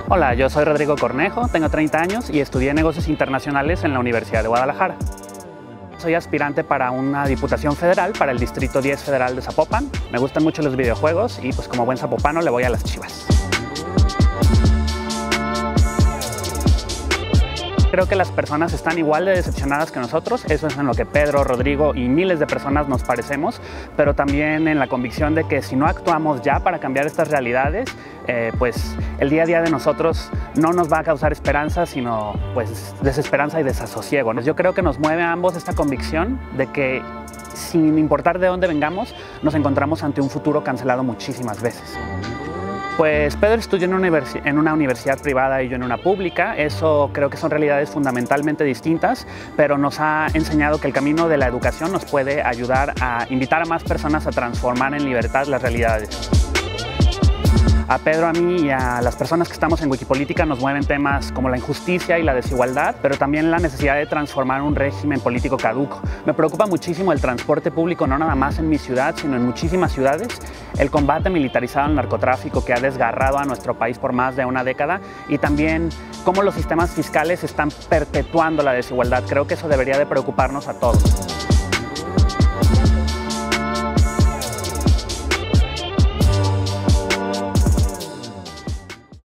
Hola, yo soy Rodrigo Cornejo, tengo 30 años y estudié negocios internacionales en la Universidad de Guadalajara. Soy aspirante para una diputación federal para el Distrito 10 Federal de Zapopan. Me gustan mucho los videojuegos y pues como buen zapopano le voy a las Chivas. Creo que las personas están igual de decepcionadas que nosotros, eso es en lo que Pedro, Rodrigo y miles de personas nos parecemos, pero también en la convicción de que si no actuamos ya para cambiar estas realidades, pues el día a día de nosotros no nos va a causar esperanza, sino pues desesperanza y desasosiego. Yo creo que nos mueve a ambos esta convicción de que sin importar de dónde vengamos, nos encontramos ante un futuro cancelado muchísimas veces. Pues Pedro estudió en una universidad privada y yo en una pública. Eso creo que son realidades fundamentalmente distintas, pero nos ha enseñado que el camino de la educación nos puede ayudar a invitar a más personas a transformar en libertad las realidades. A Pedro, a mí y a las personas que estamos en Wikipolítica nos mueven temas como la injusticia y la desigualdad, pero también la necesidad de transformar un régimen político caduco. Me preocupa muchísimo el transporte público, no nada más en mi ciudad, sino en muchísimas ciudades, el combate militarizado al narcotráfico que ha desgarrado a nuestro país por más de una década y también cómo los sistemas fiscales están perpetuando la desigualdad. Creo que eso debería de preocuparnos a todos.